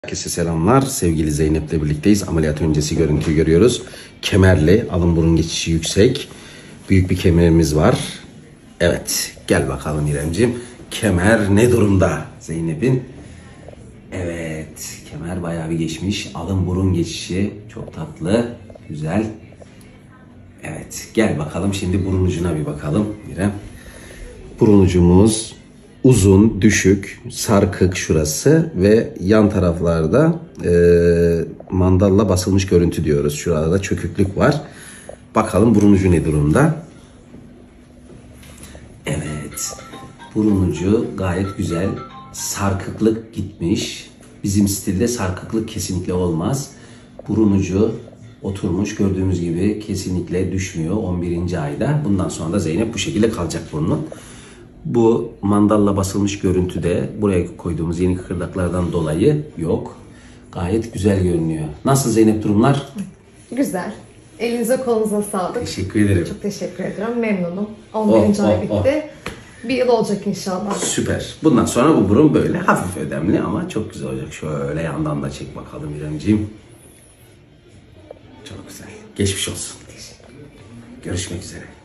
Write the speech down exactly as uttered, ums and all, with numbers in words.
Herkese selamlar. Sevgili Zeynep'le birlikteyiz. Ameliyat öncesi görüntüyü görüyoruz. Kemerli, alın burun geçişi yüksek. Büyük bir kemerimiz var. Evet, gel bakalım İremciğim. Kemer ne durumda Zeynep'in? Evet, kemer bayağı bir geçmiş. Alın burun geçişi çok tatlı, güzel. Evet, gel bakalım şimdi burun ucuna bir bakalım İrem. Burun ucumuz uzun, düşük, sarkık şurası ve yan taraflarda e, mandalla basılmış görüntü diyoruz. Şurada da çöküklük var. Bakalım burun ucu ne durumda? Evet, burun ucu gayet güzel. Sarkıklık gitmiş. Bizim stilde sarkıklık kesinlikle olmaz. Burun ucu oturmuş, gördüğümüz gibi kesinlikle düşmüyor on birinci ayda. Bundan sonra da Zeynep bu şekilde kalacak burnun. Bu mandalla basılmış görüntüde buraya koyduğumuz yeni kıkırdaklardan dolayı yok. Gayet güzel görünüyor. Nasıl Zeynep durumlar? Güzel. Elinize kolunuza sağlık. Teşekkür ederim. Çok teşekkür ederim. Memnunum. on birinci Oh, ay oh, bitti. Bir yıl olacak inşallah. Süper. Bundan sonra bu burun böyle hafif ödemli ama çok güzel olacak. Şöyle yandan da çek bakalım İremciğim. Çok güzel. Geçmiş olsun. Teşekkür ederim. Görüşmek üzere.